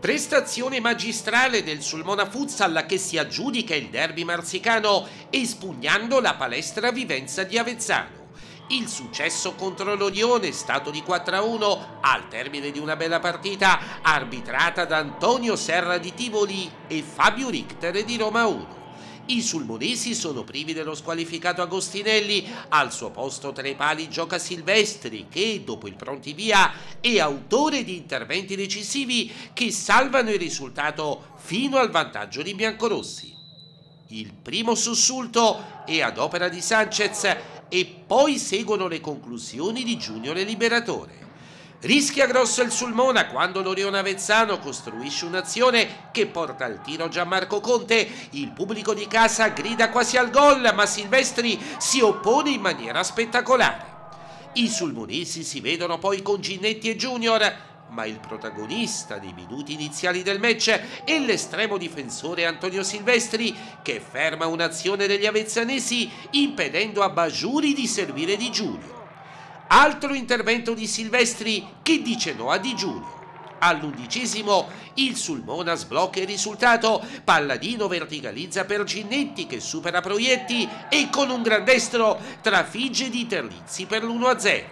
Prestazione magistrale del Sulmona Futsal che si aggiudica il derby marsicano espugnando la palestra Vivenza di Avezzano. Il successo contro l'Orione, stato di 4-1, al termine di una bella partita arbitrata da Antonio Serra di Tivoli e Fabio Richter di Roma 1. I sulmonesi sono privi dello squalificato Agostinelli, al suo posto tra i pali gioca Silvestri che, dopo il pronti via, è autore di interventi decisivi che salvano il risultato fino al vantaggio di biancorossi. Il primo sussulto è ad opera di Sanchez e poi seguono le conclusioni di Junior e Liberatore. Rischia grosso il Sulmona quando l'Orione Avezzano costruisce un'azione che porta al tiro Gianmarco Conte. Il pubblico di casa grida quasi al gol, ma Silvestri si oppone in maniera spettacolare. I sulmonesi si vedono poi con Ginnetti e Junior, ma il protagonista dei minuti iniziali del match è l'estremo difensore Antonio Silvestri, che ferma un'azione degli avezzanesi impedendo a Bajuri di servire Di Giulio. Altro intervento di Silvestri che dice no a Di Giulio. All'11° il Sulmona sblocca il risultato, Palladino verticalizza per Ginnetti che supera Proietti e con un gran destro trafigge Di Terlizzi per l'1-0.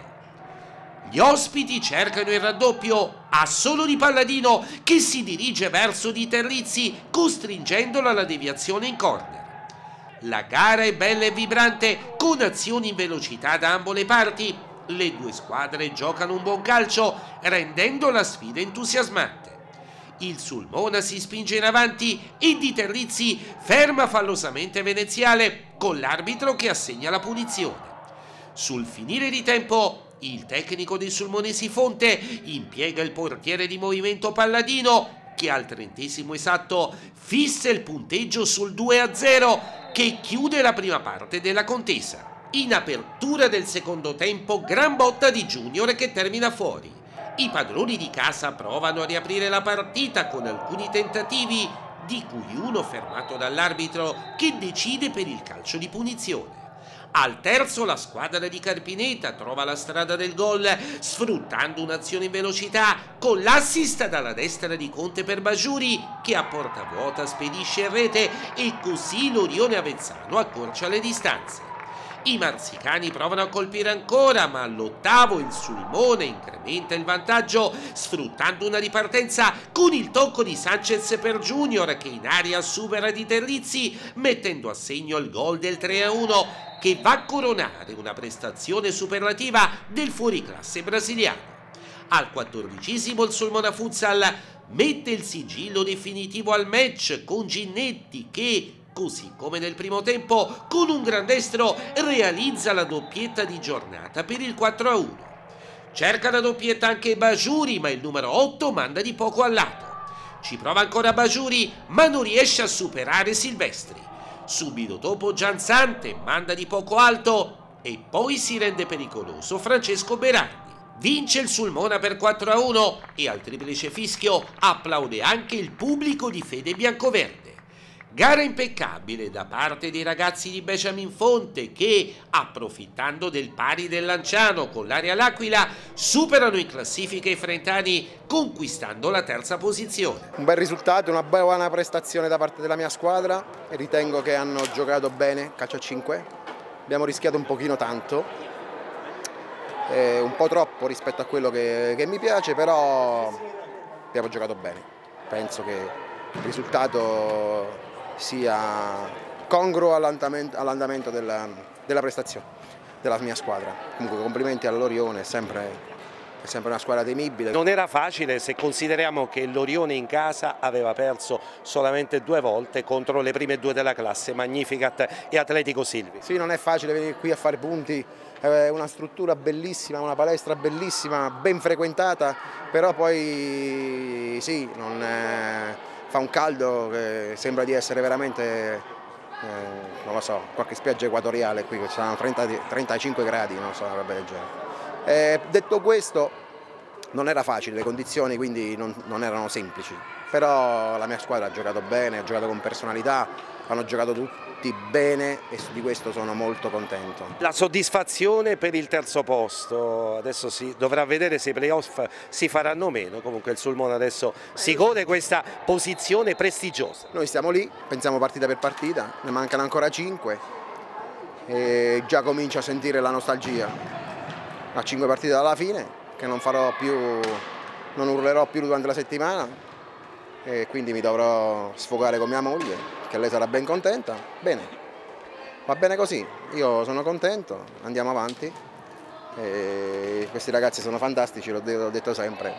Gli ospiti cercano il raddoppio a solo di Palladino che si dirige verso Di Terlizzi costringendolo alla deviazione in corner. La gara è bella e vibrante con azioni in velocità da ambo le parti. Le due squadre giocano un buon calcio rendendo la sfida entusiasmante. Il Sulmona si spinge in avanti e Di Terlizzi ferma fallosamente Veneziale con l'arbitro che assegna la punizione. Sul finire di tempo il tecnico dei sulmonesi Fonte impiega il portiere di movimento Palladino che al 30° esatto fissa il punteggio sul 2-0 che chiude la prima parte della contesa. In apertura del secondo tempo, gran botta di Junior che termina fuori. I padroni di casa provano a riaprire la partita con alcuni tentativi, di cui uno fermato dall'arbitro che decide per il calcio di punizione. Al terzo la squadra di Carpineta trova la strada del gol sfruttando un'azione in velocità con l'assist dalla destra di Conte per Bajuri che a porta vuota spedisce in rete e così l'Orione Avezzano accorcia le distanze. I marsicani provano a colpire ancora, ma all'8° il Sulmone incrementa il vantaggio sfruttando una ripartenza con il tocco di Sanchez per Junior che in aria supera Di Terlizzi mettendo a segno il gol del 3-1 che va a coronare una prestazione superlativa del fuoriclasse brasiliano. Al 14° il Sulmona Futsal mette il sigillo definitivo al match con Ginnetti che, così come nel primo tempo, con un gran destro realizza la doppietta di giornata per il 4-1. Cerca la doppietta anche Bajuri, ma il numero 8 manda di poco al lato. Ci prova ancora Bajuri, ma non riesce a superare Silvestri. Subito dopo Gianzante manda di poco alto e poi si rende pericoloso Francesco Berardi. Vince il Sulmona per 4-1 e al triplice fischio applaude anche il pubblico di fede biancoverde. Gara impeccabile da parte dei ragazzi di Benjamin Fonte che, approfittando del pari del Lanciano con l'Area L'Aquila, superano in classifica i frentani conquistando la terza posizione. Un bel risultato, una buona prestazione da parte della mia squadra e ritengo che hanno giocato bene, calcio a 5. Abbiamo rischiato un pochino tanto, un po' troppo rispetto a quello che mi piace, però abbiamo giocato bene. Penso che il risultato sia congruo all'andamento della prestazione della mia squadra. Comunque complimenti all'Orione, è sempre una squadra temibile. Non era facile se consideriamo che l'Orione in casa aveva perso solamente 2 volte contro le prime 2 della classe, Magnificat e Atletico Silvi. Sì, non è facile venire qui a fare punti, una struttura bellissima, una palestra bellissima, ben frequentata, però poi sì, fa un caldo che sembra di essere veramente, non lo so, qualche spiaggia equatoriale qui, che ci saranno 35 gradi, non so, una roba del genere. Detto questo, non era facile, le condizioni quindi non erano semplici, però la mia squadra ha giocato bene, ha giocato con personalità, hanno giocato tutti bene e di questo sono molto contento. La soddisfazione per il terzo posto, adesso si dovrà vedere se i playoff si faranno o meno, comunque il Sulmona adesso si gode questa posizione prestigiosa. Noi stiamo lì, pensiamo partita per partita, ne mancano ancora 5 e già comincio a sentire la nostalgia a 5 partite dalla fine, che non urlerò più durante la settimana e quindi mi dovrò sfogare con mia moglie, che lei sarà ben contenta. Bene, va bene così, io sono contento, andiamo avanti e questi ragazzi sono fantastici, l'ho detto sempre,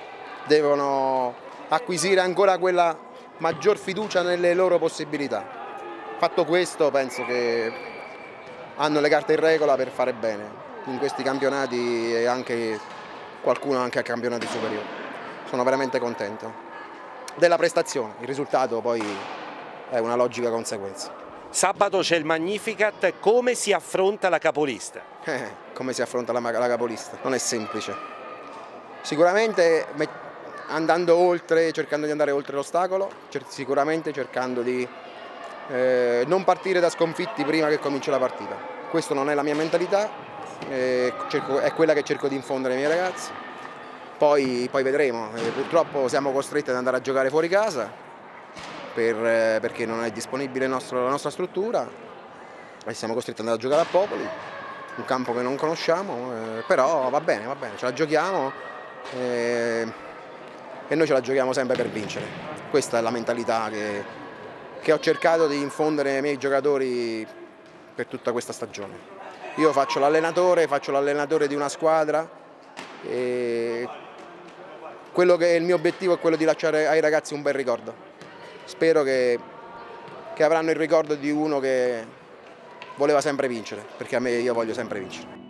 devono acquisire ancora quella maggior fiducia nelle loro possibilità. Fatto questo penso che hanno le carte in regola per fare bene in questi campionati e anche qualcuno anche a campionati superiori. Sono veramente contento della prestazione, il risultato poi è una logica conseguenza. Sabato c'è il Magnificat, come si affronta la capolista? Come si affronta la capolista? Non è semplice. Sicuramente andando oltre, cercando di andare oltre l'ostacolo, sicuramente cercando di non partire da sconfitti prima che cominci la partita. Questa non è la mia mentalità, è quella che cerco di infondere ai miei ragazzi. Poi vedremo, purtroppo siamo costretti ad andare a giocare fuori casa perché non è disponibile la nostra struttura e siamo costretti ad andare a giocare a Popoli, un campo che non conosciamo, però va bene, ce la giochiamo e noi ce la giochiamo sempre per vincere. Questa è la mentalità che ho cercato di infondere ai miei giocatori per tutta questa stagione. Io faccio l'allenatore di una squadra e quello che è il mio obiettivo è quello di lasciare ai ragazzi un bel ricordo. Spero che avranno il ricordo di uno che voleva sempre vincere, perché io voglio sempre vincere.